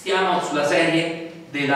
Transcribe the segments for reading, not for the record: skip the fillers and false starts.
Stiamo sulla serie del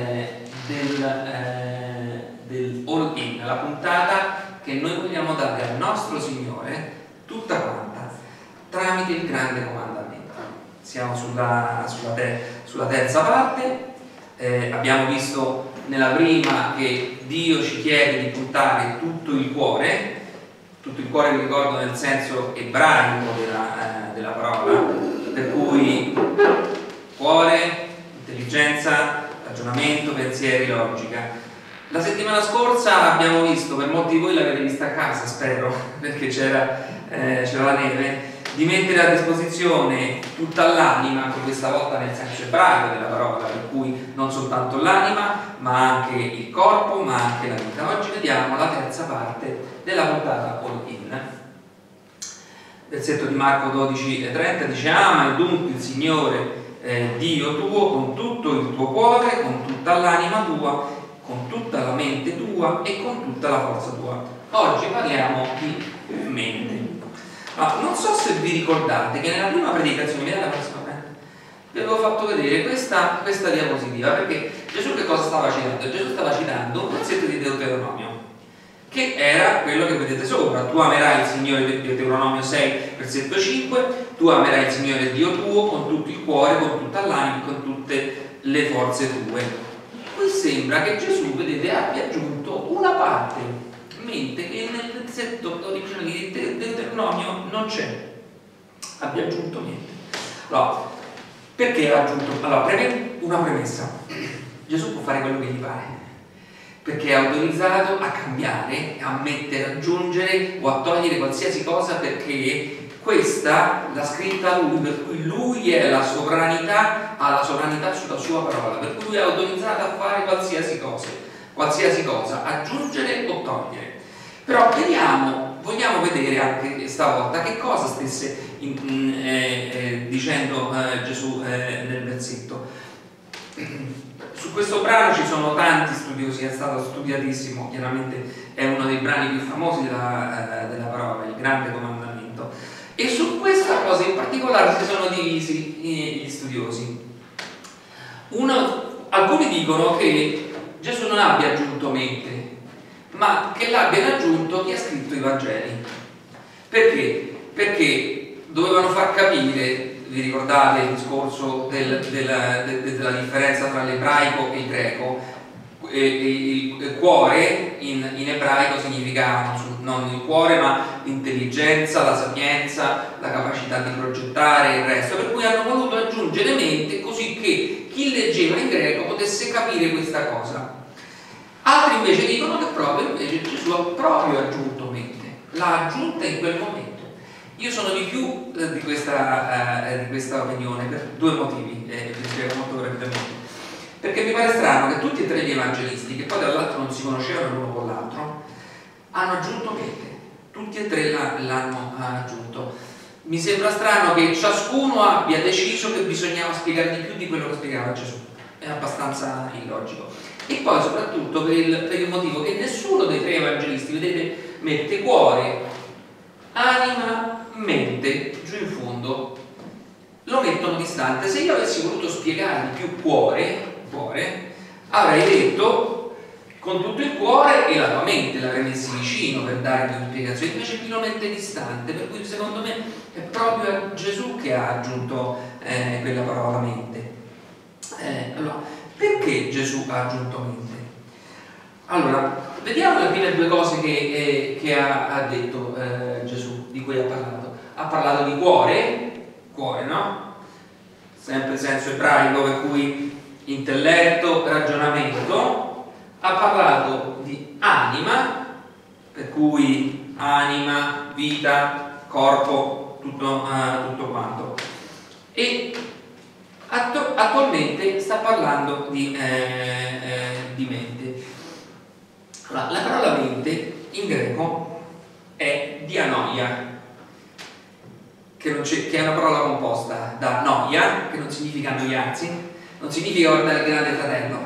all-in, la puntata che noi vogliamo dare al nostro Signore tutta quanta tramite il grande comandamento. Siamo sulla terza parte. Abbiamo visto nella prima che Dio ci chiede di puntare tutto il cuore vi ricordo nel senso ebraico della parola, per cui cuore, intelligenza, ragionamento, pensieri, logica. La settimana scorsa abbiamo visto, per molti di voi l'avete vista a casa, spero, perché c'era la neve, di mettere a disposizione tutta l'anima, questa volta nel senso ebraico della parola, per cui non soltanto l'anima, ma anche il corpo, ma anche la vita. Oggi vediamo la terza parte della puntata all-in. Versetto di Marco 12:30 dice: ama dunque il Signore Dio tuo con tutto il tuo cuore, con tutta l'anima tua, con tutta la mente tua e con tutta la forza tua. Oggi parliamo di mente. Non so se vi ricordate che nella prima predicazione, vi avevo fatto vedere questa diapositiva, perché Gesù che cosa stava citando? Gesù stava citando un pezzetto di Deuteronomio, che era quello che vedete sopra: tu amerai il Signore, Deuteronomio 6, versetto 5, tu amerai il Signore Dio tuo con tutto il cuore, con tutta l'anima e con tutte le forze tue. Qui sembra che Gesù, vedete, abbia aggiunto una parte mente che nel pezzetto originale di Deuteronomio non c'è, abbia aggiunto niente. Allora, perché ha aggiunto? Allora, una premessa: Gesù può fare quello che gli pare, perché è autorizzato a cambiare, a mettere, aggiungere o a togliere qualsiasi cosa, perché questa l'ha scritta lui, per cui lui è la sovranità, ha la sovranità sulla sua parola, per cui lui è autorizzato a fare qualsiasi cosa, aggiungere o togliere. Però vogliamo vedere anche stavolta che cosa stesse dicendo Gesù nel versetto. Su questo brano ci sono tanti studiosi, è stato studiatissimo, chiaramente è uno dei brani più famosi della parola, il grande comandamento, e su questa cosa in particolare si sono divisi gli studiosi. Alcuni dicono che Gesù non abbia aggiunto mente, ma che l'abbiano aggiunto chi ha scritto i Vangeli. Perché? Perché dovevano far capire, vi ricordate il discorso della differenza tra l'ebraico e il greco? Il cuore in ebraico significa non il cuore, ma l'intelligenza, la sapienza, la capacità di progettare e il resto, per cui hanno voluto aggiungere mente così che chi leggeva in greco potesse capire questa cosa. Altri invece dicono che Gesù ha proprio aggiunto mente, l'ha aggiunta in quel momento. Io sono di più di questa opinione per due motivi, vi spiego molto rapidamente. Perché mi pare strano che tutti e tre gli evangelisti, che poi tra l'altro non si conoscevano l'uno con l'altro, hanno aggiunto mente, tutti e tre l'hanno aggiunto. Mi sembra strano che ciascuno abbia deciso che bisognava spiegare di più di quello che spiegava Gesù, è abbastanza illogico. E poi soprattutto per il motivo che nessuno dei tre evangelisti, vedete, mette cuore, anima, mente giù in fondo, lo mettono distante. Se io avessi voluto spiegare di più cuore, avrei detto con tutto il cuore e la tua mente, l'avrei messi vicino per dare più spiegazioni, invece qui lo mette distante, per cui secondo me è proprio Gesù che ha aggiunto quella parola mente. Allora, perché Gesù ha aggiunto mente? Allora, vediamo le prime due cose che ha detto Gesù, di cui ha parlato. Ha parlato di cuore, no? Sempre senso ebraico, per cui intelletto, ragionamento. Ha parlato di anima, per cui anima, vita, corpo, tutto quanto. E attualmente sta parlando di mente. Allora, la parola mente in greco è dianoia, che è una parola composta da noia, che non significa annoiarsi, non significa guardare il Grande Fratello.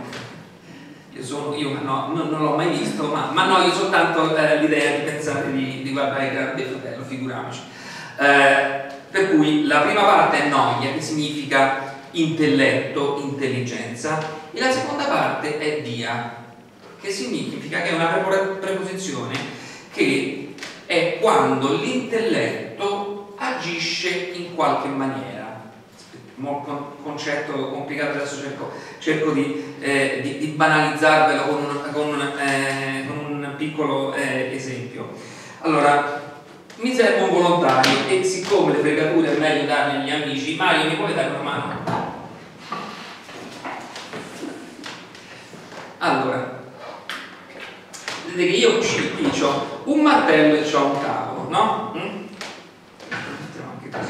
Io non l'ho mai visto, ma annoio soltanto l'idea di pensare di guardare il Grande Fratello, figuriamoci. Per cui la prima parte è noia, che significa intelletto, intelligenza, e la seconda parte è dia, che significa che è una preposizione che è quando l'intelletto agisce in qualche maniera. Concetto complicato, adesso cerco di banalizzarvelo con un piccolo esempio. Allora, mi serve un volontario e siccome le fregature è meglio darle agli amici, Mario, mi puoi dare una mano? Allora, vedete che io qui ho un martello e ho un cavo, no? Mettiamo anche così.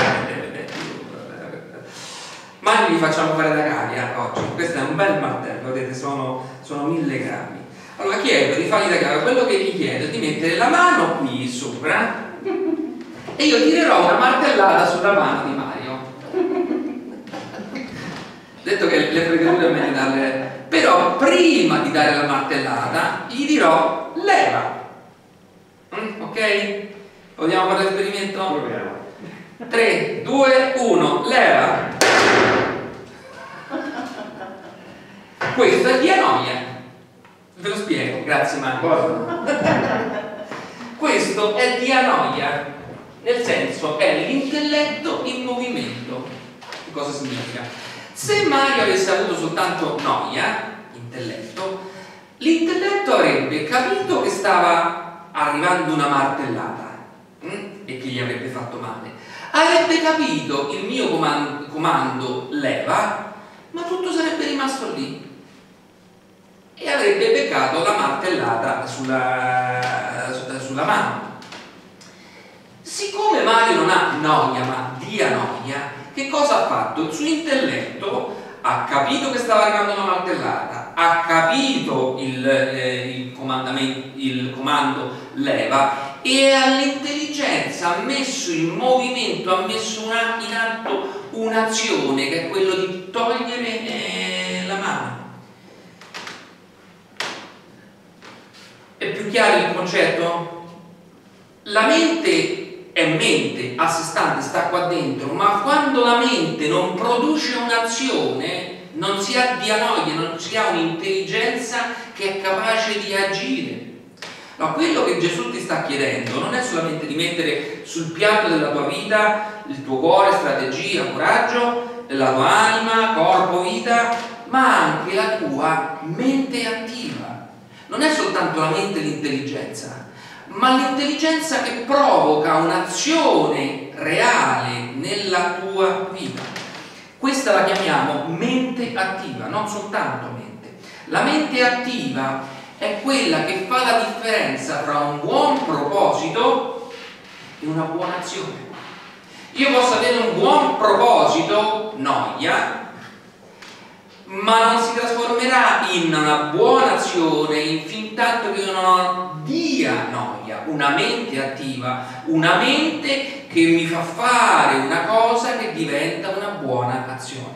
Ma li facciamo fare da cavia oggi. Questo è un bel martello, vedete, sono 1000 grammi. Allora chiedo di fargli da cavia, quello che gli chiedo è di mettere la mano qui sopra e io tirerò una martellata sulla mano di Mario. Detto che le fregature è meglio darle, però prima di dare la martellata gli dirò leva. Ok? Vogliamo fare l'esperimento? Proviamo. 3, 2, 1, leva. Questo è dianoia. Ve lo spiego, grazie Mario. Questo è dianoia, nel senso è l'intelletto in movimento. Che cosa significa? Se Mario avesse avuto soltanto noia, intelletto, l'intelletto avrebbe capito che stava arrivando una martellata e che gli avrebbe fatto male. Avrebbe capito il mio comando leva, ma tutto sarebbe rimasto lì e avrebbe beccato la martellata sulla mano. Siccome Mario non ha noia ma dianoia, che cosa ha fatto? Il suo intelletto ha capito che stava arrivando una martellata, ha capito il comando leva e all'intelligenza ha messo in movimento, ha messo in atto un'azione che è quello di togliere la mano. È più chiaro il concetto? La mente è mente a sé stante, sta qua dentro, ma quando la mente non produce un'azione non si ha dianoia, non si ha un'intelligenza che è capace di agire. No, quello che Gesù ti sta chiedendo non è solamente di mettere sul piatto della tua vita il tuo cuore, strategia, coraggio, la tua anima, corpo, vita, ma anche la tua mente attiva. Non è soltanto la mente e l'intelligenza, ma l'intelligenza che provoca un'azione reale nella tua vita. Questa la chiamiamo mente attiva, non soltanto mente. La mente attiva è quella che fa la differenza tra un buon proposito e una buona azione. Io posso avere un buon proposito, noia, ma non si trasformerà in una buona azione fin tanto che io non dia noia, una mente attiva, una mente che mi fa fare una cosa che diventa una buona azione.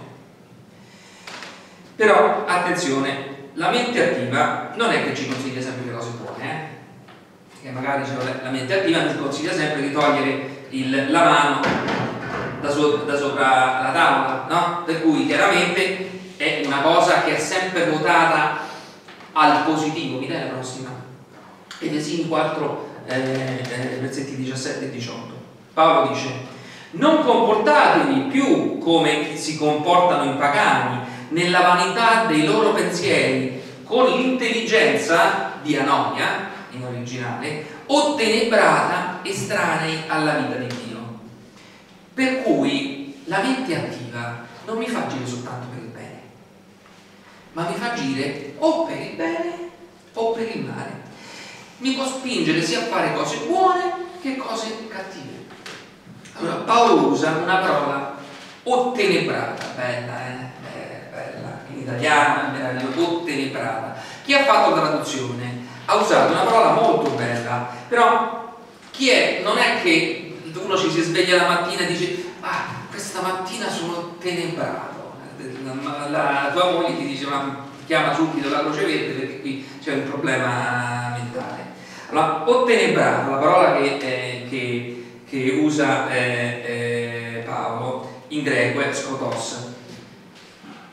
Però attenzione, la mente attiva non è che ci consiglia sempre le cose buone, che magari la mente attiva mi consiglia sempre di togliere la mano da sopra la tavola, no? Per cui chiaramente è una cosa che è sempre votata al positivo. Mi dai la prossima? Efesini 4, versetti 17 e 18. Paolo dice: non comportatevi più come si comportano i pagani, nella vanità dei loro pensieri, con l'intelligenza dianoia, in originale, ottenebrata, estranei alla vita di Dio. Per cui la mente attiva non mi fa agire soltanto per il bene, ma mi fa agire o per il bene o per il male. Mi può spingere sia a fare cose buone che cose cattive. Allora Paolo usa una parola ottenebrata, bella, bella, in italiano è meraviglioso, ottenebrata. Chi ha fatto la traduzione ha usato una parola molto bella, però non è che uno ci si sveglia la mattina e dice: ah, questa mattina sono ottenebrato. La tua moglie ti dice: ma chiama subito la Croce Verde perché qui c'è un problema mentale. Allora, ottenebrato, la parola che usa Paolo in greco è skotos,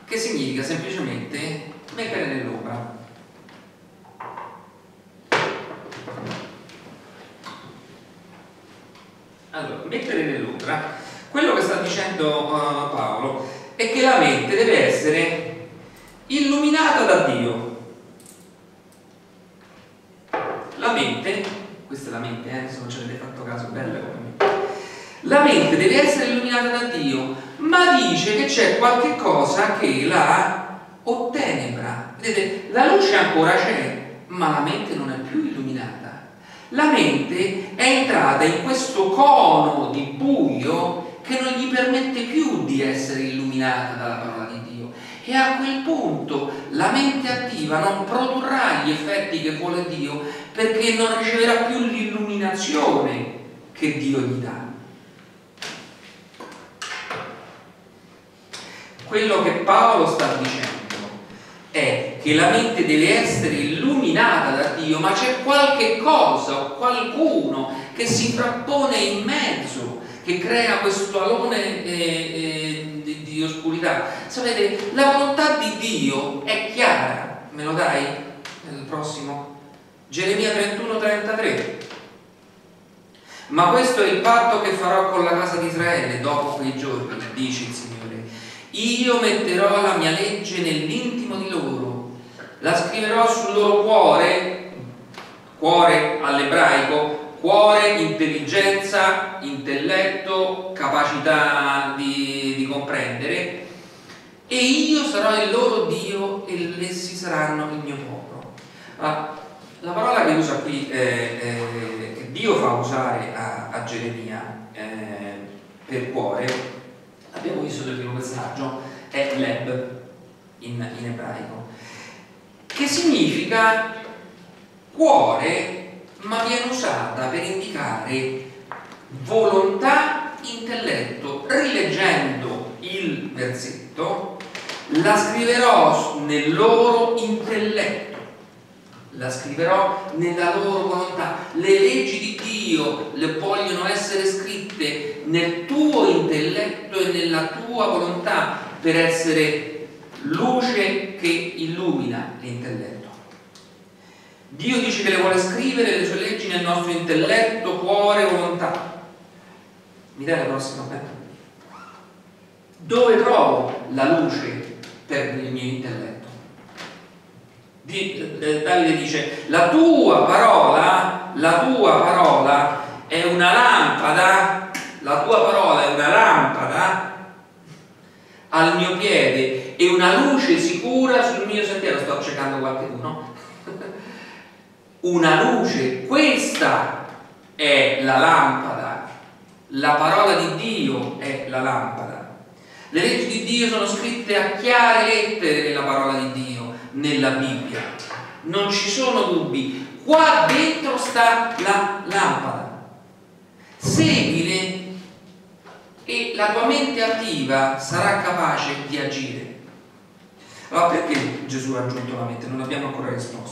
che significa semplicemente mettere nell'ombra. Allora, mettere nell'ombra, quello che sta dicendo Paolo è che la mente deve essere illuminata da Dio. La mente, questa è la mente, se non ci avete fatto caso, bella come me. La mente deve essere illuminata da Dio, ma dice che c'è qualche cosa che la ottenebra. Vedete, la luce ancora c'è, ma la mente non è più illuminata. La mente è entrata in questo cono di buio che non gli permette più di essere illuminata dalla parola di Dio, e a quel punto la mente attiva non produrrà gli effetti che vuole Dio, perché non riceverà più l'illuminazione che Dio gli dà. Quello che Paolo sta dicendo è che la mente deve essere illuminata da Dio, ma c'è qualche cosa o qualcuno che si frappone in mezzo, che crea questo alone di oscurità. Sapete, la volontà di Dio è chiara. Me lo dai? Il prossimo? Geremia 31:33. Ma questo è il patto che farò con la casa di Israele dopo quei giorni, dice il Signore. Io metterò la mia legge nell'intimo di loro, la scriverò sul loro cuore, cuore all'ebraico, cuore, intelligenza, intelletto, capacità di comprendere, e io sarò il loro Dio e essi saranno il mio popolo. La parola che usa qui, che Dio fa usare a Geremia per cuore, abbiamo visto nel primo passaggio, è leb in ebraico, che significa cuore, ma viene usata per indicare volontà, intelletto. Rileggendo il versetto, la scriverò nel loro intelletto, la scriverò nella loro volontà. Le leggi di Dio le vogliono essere scritte nel tuo intelletto e nella tua volontà, per essere luce che illumina l'intelletto. Dio dice che le vuole scrivere le sue leggi nel nostro intelletto, cuore, volontà. Mi dai la prossima? Dove trovo la luce per il mio intelletto? Davide dice: la tua parola è una lampada, la tua parola è una lampada al mio piede e una luce sicura sul mio sentiero. Sto cercando qualcuno. Una luce, questa è la lampada, la parola di Dio è la lampada. Le leggi di Dio sono scritte a chiare lettere nella parola di Dio, nella Bibbia, non ci sono dubbi. Qua dentro sta la lampada, seguile e la tua mente attiva sarà capace di agire. Allora, perché Gesù ha aggiunto la mente? Non abbiamo ancora risposto.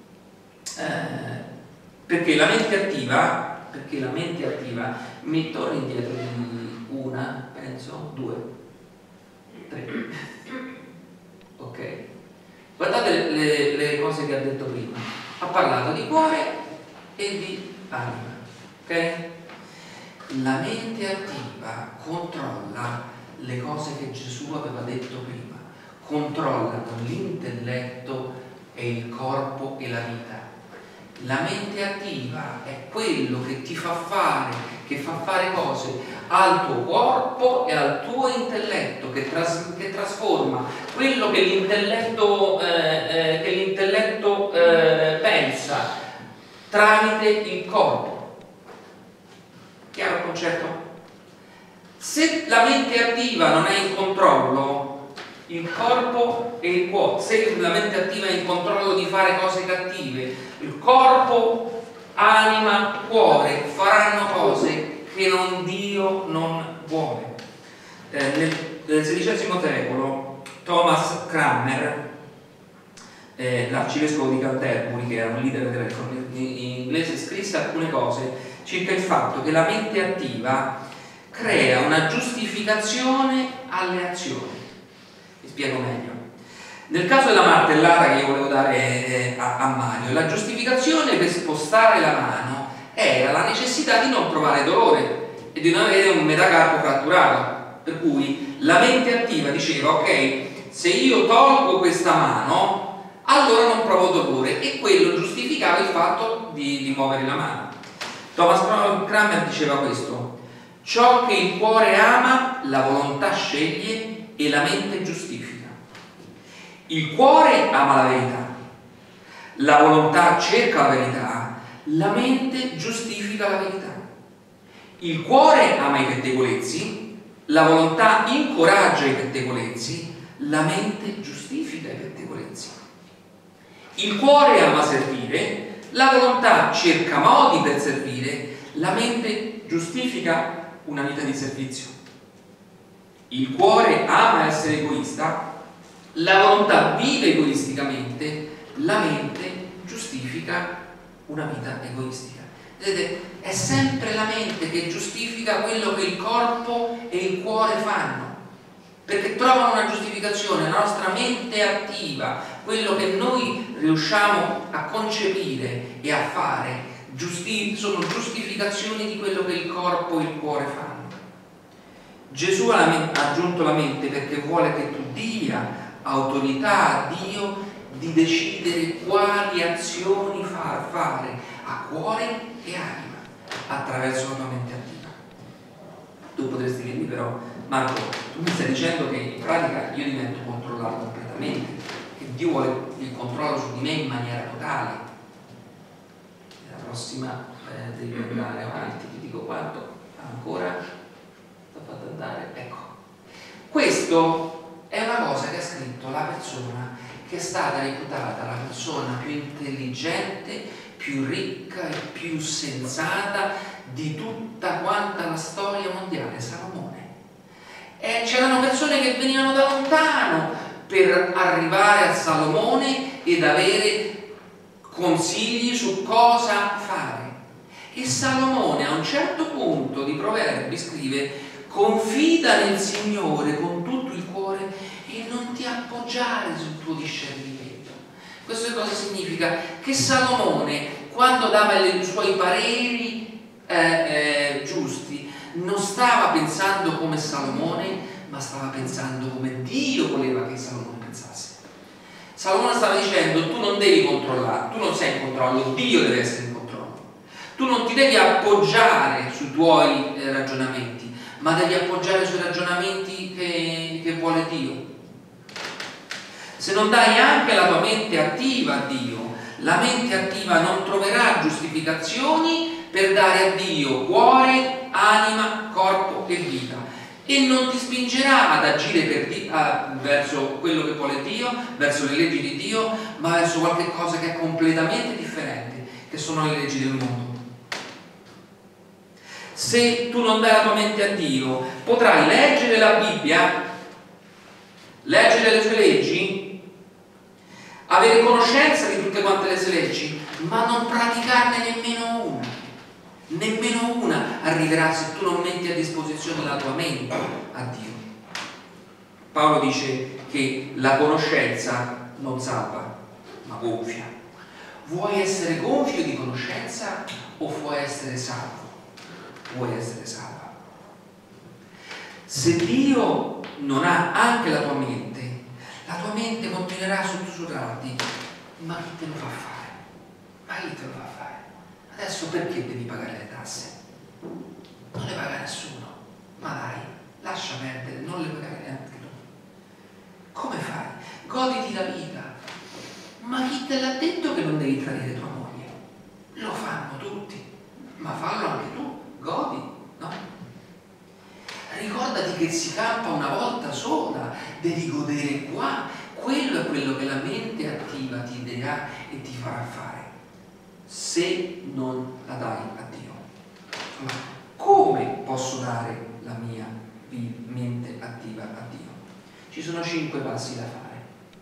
Perché la mente attiva, mi torno indietro di una, penso, 2, 3. Ok, guardate le cose che ha detto prima. Ha parlato di cuore e di anima, ok? La mente attiva controlla le cose che Gesù aveva detto prima, controlla con l'intelletto e il corpo e la vita. La mente attiva è quello che ti fa fare, che fa fare cose al tuo corpo e al tuo intelletto, che trasforma quello che l'intelletto pensa tramite il corpo. Chiaro il concetto? Se la mente attiva non è in controllo, il corpo e il cuore, se la mente attiva è in controllo di fare cose cattive, il corpo, anima, cuore faranno cose che Dio non vuole. Nel XVI secolo Thomas Cranmer, l'arcivescovo di Canterbury, che era un leader della riforma inglese, scrisse alcune cose circa il fatto che la mente attiva crea una giustificazione alle azioni. Vi spiego meglio. Nel caso della martellata che io volevo dare a Mario, la giustificazione per spostare la mano era la necessità di non provare dolore e di non avere un metacarpo fratturato. Per cui la mente attiva diceva: ok, se io tolgo questa mano, allora non provo dolore, e quello giustificava il fatto di muovere la mano. Thomas Cranmer diceva questo: ciò che il cuore ama, la volontà sceglie e la mente giustifica. Il cuore ama la verità, la volontà cerca la verità, la mente giustifica la verità. Il cuore ama i pettegolezzi, la volontà incoraggia i pettegolezzi, la mente giustifica i pettegolezzi. Il cuore ama servire, la volontà cerca modi per servire, la mente giustifica una vita di servizio. Il cuore ama essere egoista, la volontà vive egoisticamente, la mente giustifica una vita egoistica. Vedete, è sempre la mente che giustifica quello che il corpo e il cuore fanno, perché trovano una giustificazione. La nostra mente attiva, quello che noi riusciamo a concepire e a fare, sono giustificazioni di quello che il corpo e il cuore fanno. Gesù ha aggiunto la mente perché vuole che tu dia autorità a Dio di decidere quali azioni far fare a cuore e anima attraverso la tua mente attiva. Tu potresti dirmi però: Marco, tu mi stai dicendo che in pratica io divento controllato completamente, che Dio vuole il controllo su di me in maniera totale. La prossima devi andare avanti, ti dico quanto ancora sto fatto andare. Ecco, questo è una cosa che ha scritto la persona che è stata reputata la persona più intelligente, più ricca e più sensata di tutta quanta la storia mondiale, Salomone. E c'erano persone che venivano da lontano per arrivare a Salomone ed avere consigli su cosa fare. E Salomone a un certo punto di Proverbi scrive: confida nel Signore con tutto il cuore e non ti appoggiare sul tuo discernimento. Questo cosa significa? Che Salomone, quando dava i suoi pareri giusti, non stava pensando come Salomone, ma stava pensando come Dio voleva che Salomone pensasse. Salomone stava dicendo: tu non devi controllare, tu non sei in controllo, Dio deve essere in controllo. Tu non ti devi appoggiare sui tuoi ragionamenti, ma devi appoggiare sui ragionamenti che vuole Dio. Se non dai anche la tua mente attiva a Dio, la mente attiva non troverà giustificazioni per dare a Dio cuore, anima, corpo e vita, e non ti spingerà ad agire verso quello che vuole Dio, verso le leggi di Dio, ma verso qualche cosa che è completamente differente, che sono le leggi del mondo. Se tu non dai la tua mente a Dio, potrai leggere la Bibbia, leggere le sue leggi, avere conoscenza di tutte quante le sue leggi, ma non praticarne nemmeno una arriverà se tu non metti a disposizione la tua mente a Dio. Paolo dice che la conoscenza non salva, ma gonfia. Vuoi essere gonfio di conoscenza o vuoi essere salvo? Vuoi essere salva. Se Dio non ha anche la tua mente continuerà a sussurrarti: ma chi te lo fa fare? Ma chi te lo fa fare? Adesso perché devi pagare le tasse? Non le paga nessuno. Ma dai, lascia perdere, non le pagare neanche tu. Come fai? Goditi la vita. Ma chi te l'ha detto che non devi tradire tua moglie? Lo fanno tutti, ma fallo anche tu, godi, no? Ricordati che si campa una volta sola, devi godere qua. Quello è quello che la mente attiva ti dirà e ti farà fare, se non la dai a Dio. Ma come posso dare la mia mente attiva a Dio? Ci sono 5 passi da fare.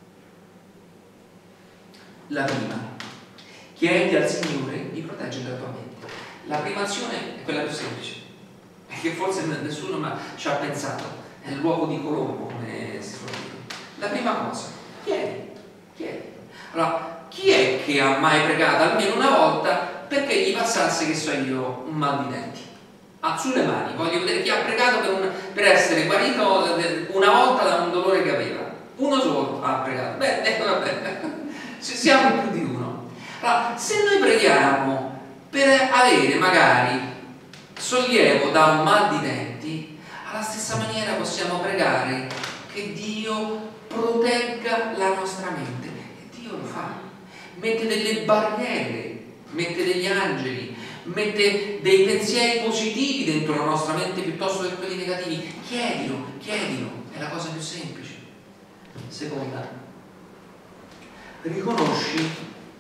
La prima: chiedi al Signore di proteggere la tua mente. La prima azione è quella più semplice, che forse nessuno ci ha pensato, è il luogo di Colombo, come si suol dire. prima cosa, chiedi. Allora, chi è che ha mai pregato almeno una volta perché gli passasse, che so io, un mal di denti? Sulle mani, voglio vedere chi ha pregato per essere guarito una volta da un dolore che aveva. Uno solo ha pregato. Vabbè, siamo in più di uno. Allora, se noi preghiamo per avere magari sollievo da un mal di denti, alla stessa maniera possiamo pregare che Dio protegga la nostra mente. E Dio lo fa. Mette delle barriere, mette degli angeli, mette dei pensieri positivi dentro la nostra mente piuttosto che quelli negativi. Chiedilo, è la cosa più semplice. Seconda, riconosci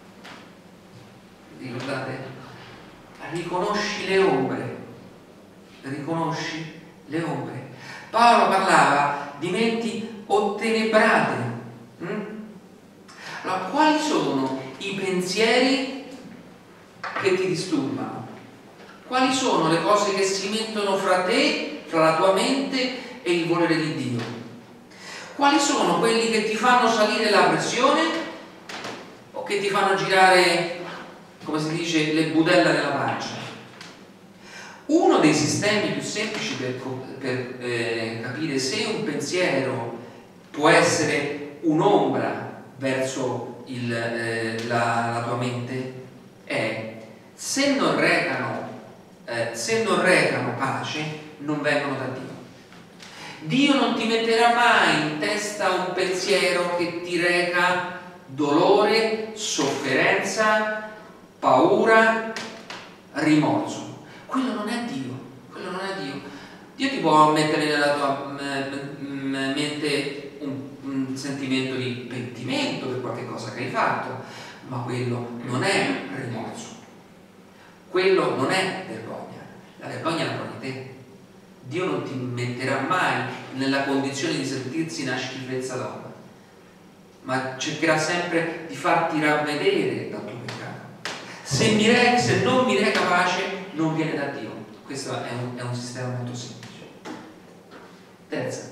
le ombre. Paolo parlava di menti ottenebrate. Allora, quali sono i pensieri che ti disturbano? Quali sono le cose che si mettono fra te, fra la tua mente e il volere di Dio? Quali sono quelli che ti fanno salire la pressione o che ti fanno girare, come si dice, le budella nella pancia? Uno dei sistemi più semplici per capire se un pensiero può essere un'ombra verso la tua mente è: se non recano pace, non vengono da Dio. Dio non ti metterà mai in testa un pensiero che ti reca dolore, sofferenza, paura, rimorso. Quello non è Dio. Dio ti può mettere nella tua mente un sentimento di pentimento per qualche cosa che hai fatto, ma quello non è rimorso, quello non è vergogna. La vergogna la provi te. Dio non ti metterà mai nella condizione di sentirsi una schifezza dopo, ma cercherà sempre di farti ravvedere dal tuo peccato. Se non mi reca pace, non viene da Dio. Questo è un sistema molto semplice. Terza,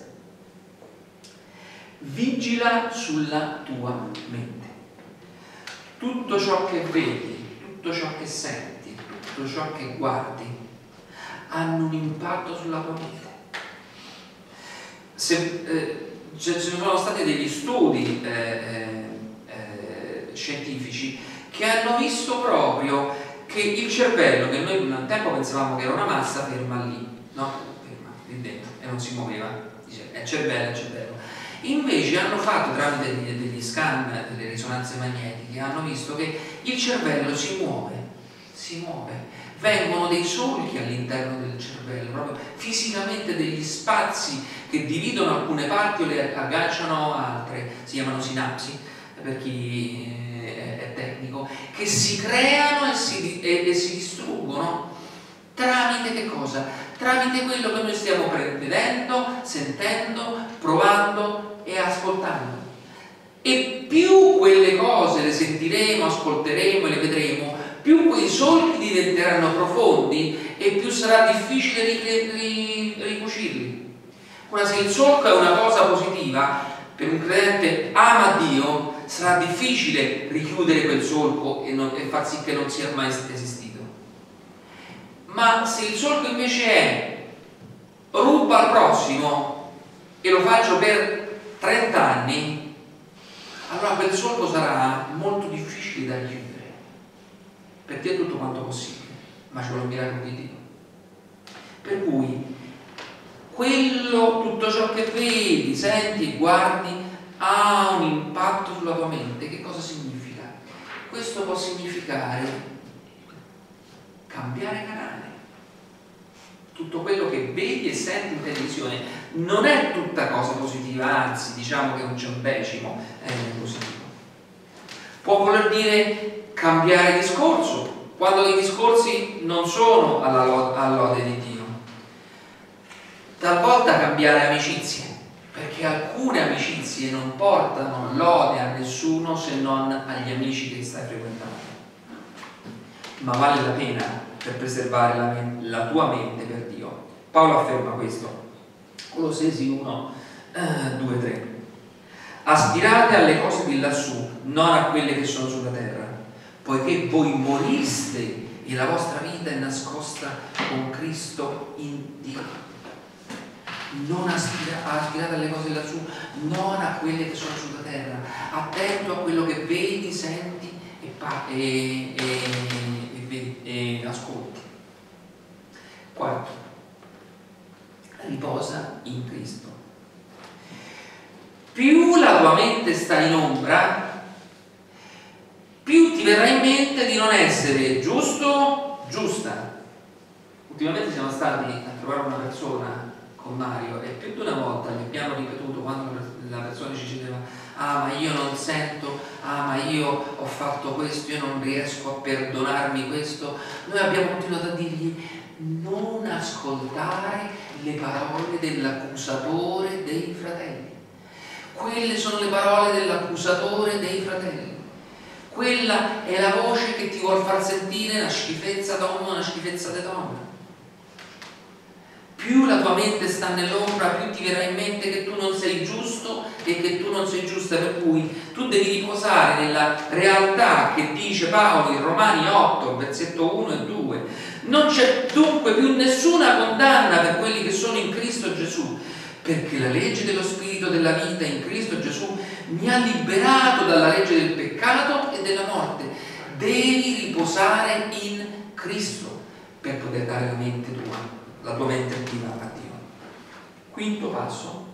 vigila sulla tua mente. Tutto ciò che vedi, tutto ciò che senti, tutto ciò che guardi hanno un impatto sulla tua mente. Ci sono stati degli studi scientifici che hanno visto proprio che il cervello, che noi un tempo pensavamo che era una massa ferma lì, no? Ferma lì dentro e non si muoveva, dice è cervello. Invece hanno fatto, tramite degli scan, delle risonanze magnetiche, hanno visto che il cervello si muove, vengono dei solchi all'interno del cervello, proprio fisicamente degli spazi che dividono alcune parti o le agganciano altre, si chiamano sinapsi per chi è tecnico, che si creano e si distruggono tramite che cosa? Tramite quello che noi stiamo vedendo, sentendo, provando e ascoltando. E più quelle cose le sentiremo, ascolteremo e le vedremo, più quei solchi diventeranno profondi e più sarà difficile ricucirli. Ora, se il solco è una cosa positiva, per un credente ama Dio, sarà difficile richiudere quel solco e far sì che non sia mai esistito. Ma se il solco invece è ruba al prossimo e lo faccio per 30 anni, allora quel solco sarà molto difficile da richiudere. Per te è tutto quanto possibile, ma ci vuole un miracolo di Dio. Per cui tutto ciò che vedi, senti e guardi ha un impatto sulla tua mente. Che cosa significa? Questo può significare cambiare canale. Tutto quello che vedi e senti in televisione non è tutta cosa positiva, anzi diciamo che un centesimo è positivo. Può voler dire cambiare discorso, quando i discorsi non sono alla lode di Dio. Talvolta cambiare amicizie, perché alcune amicizie non portano lode a nessuno se non agli amici che stai frequentando. Ma vale la pena per preservare la tua mente per Dio. Paolo afferma questo, Colossesi 1, 2, 3. Aspirate alle cose di lassù, non a quelle che sono sulla terra, poiché voi moriste e la vostra vita è nascosta con Cristo in Dio. Non aspirate alle cose lassù, non a quelle che sono sulla terra. Attento a quello che vedi, senti e ascolti. Quarto, riposa in Cristo. Più la tua mente sta in ombra, più ti verrà in mente di non essere giusto, giusta. Ultimamente siamo stati a trovare una persona con Mario e più di una volta gli abbiamo ripetuto, quando la persona ci diceva: ah, ma io non sento, ah, ma io ho fatto questo, io non riesco a perdonarmi questo. Noi abbiamo continuato a dirgli: non ascoltare le parole dell'accusatore dei fratelli. Quelle sono le parole dell'accusatore dei fratelli. Quella è la voce che ti vuol far sentire una schifezza d'uomo, una schifezza di donna. Più la tua mente sta nell'ombra, più ti verrà in mente che tu non sei giusto e che tu non sei giusta, per cui tu devi riposare nella realtà che dice Paolo in Romani 8, versetto 1 e 2. Non c'è dunque più nessuna condanna per quelli che sono in Cristo Gesù, perché la legge dello Spirito della vita in Cristo Gesù mi ha liberato dalla legge del peccato e della morte. Devi riposare in Cristo per poter dare la tua mente attiva a Dio. Quinto passo: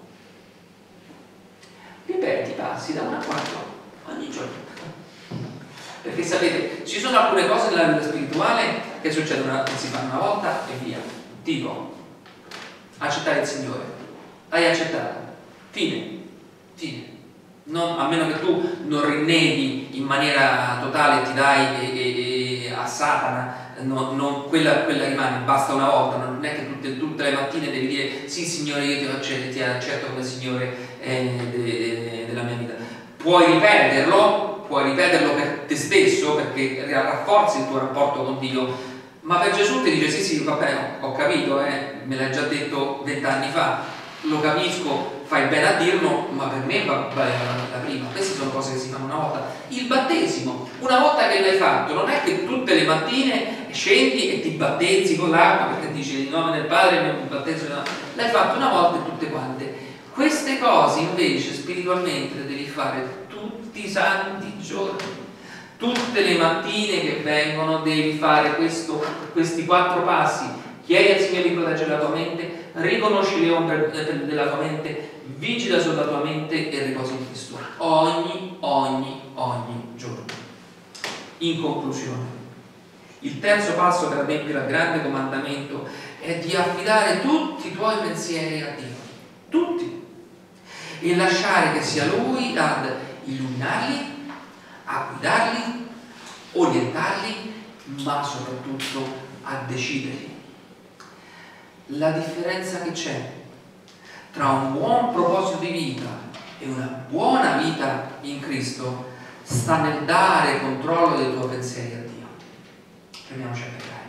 ripeti i passi da 1 a 4 ogni giorno. Perché sapete, ci sono alcune cose nella vita spirituale che succedono, che si fanno una volta e via. Tipo, accettare il Signore. Hai accettato, fine. Non, a meno che tu non rinneghi in maniera totale, ti dai a Satana, quella rimane, basta una volta. Non è che tutte le mattine devi dire: sì Signore, io ti accetto come Signore della mia vita. Puoi ripeterlo per te stesso, perché rafforzi il tuo rapporto con Dio, ma per Gesù ti dice: sì, vabbè, ho capito, me l'hai già detto 20 anni fa, lo capisco, fai bene a dirlo, ma per me vale la prima. Queste sono cose che si fanno una volta. Il battesimo, una volta che l'hai fatto, non è che tutte le mattine scendi e ti battezzi con l'acqua perché dici: in nome del Padre mi battezzo. L'hai fatto una volta e tutte quante. Queste cose invece spiritualmente le devi fare tutti i santi giorni. Tutte le mattine che vengono devi fare questi 4 passi. Chiedi al Signore di proteggere la tua mente, riconosci le ombre della tua mente, vigila sulla tua mente e riposa in Cristo ogni giorno. In conclusione, il terzo passo per adempiere al grande comandamento è di affidare tutti i tuoi pensieri a Dio, tutti, e lasciare che sia Lui ad illuminarli, a guidarli, orientarli, ma soprattutto a deciderli. La differenza che c'è tra un buon proposito di vita e una buona vita in Cristo sta nel dare controllo dei tuoi pensieri a Dio. Fermiamoci a pregare.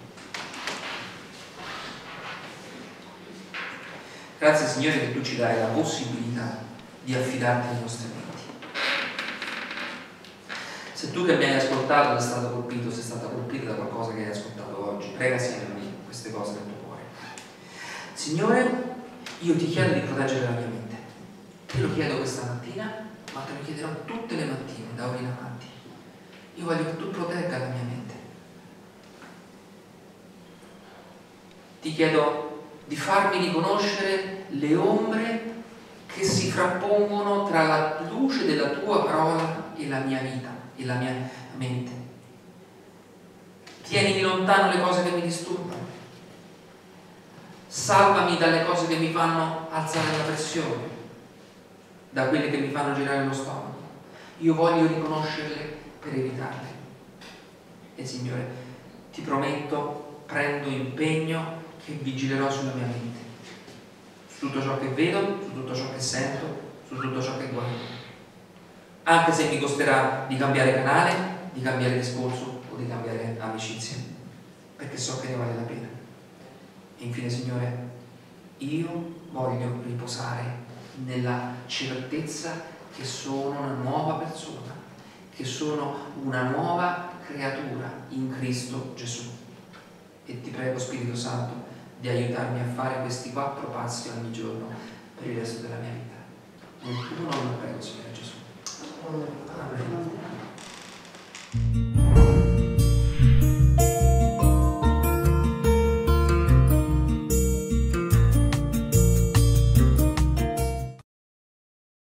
Grazie Signore che tu ci dai la possibilità di affidarti ai nostri menti. Se tu che mi hai ascoltato sei stato colpito, sei stata colpita da qualcosa che hai ascoltato oggi, prega Signore queste cose nel tuo cuore. Signore, io ti chiedo di proteggere la mia mente. Te lo chiedo questa mattina, ma te lo chiederò tutte le mattine da ora in avanti. Io voglio che tu protegga la mia mente. Ti chiedo di farmi riconoscere le ombre che si frappongono tra la luce della tua parola e la mia vita e la mia mente. Tienimi lontano le cose che mi disturbano. Salvami dalle cose che mi fanno alzare la pressione, da quelle che mi fanno girare lo stomaco. Io voglio riconoscerle per evitarle. E Signore, ti prometto, prendo impegno che vigilerò sulla mia mente, su tutto ciò che vedo, su tutto ciò che sento, su tutto ciò che guardo. Anche se mi costerà di cambiare canale, di cambiare discorso o di cambiare amicizia, perché so che ne vale la pena. E infine, Signore, io voglio riposare nella certezza che sono una nuova persona, che sono una nuova creatura in Cristo Gesù. E ti prego, Spirito Santo, di aiutarmi a fare questi 4 passi ogni giorno per il resto della mia vita. Nel tuo nome prego, Signore Gesù. Amen.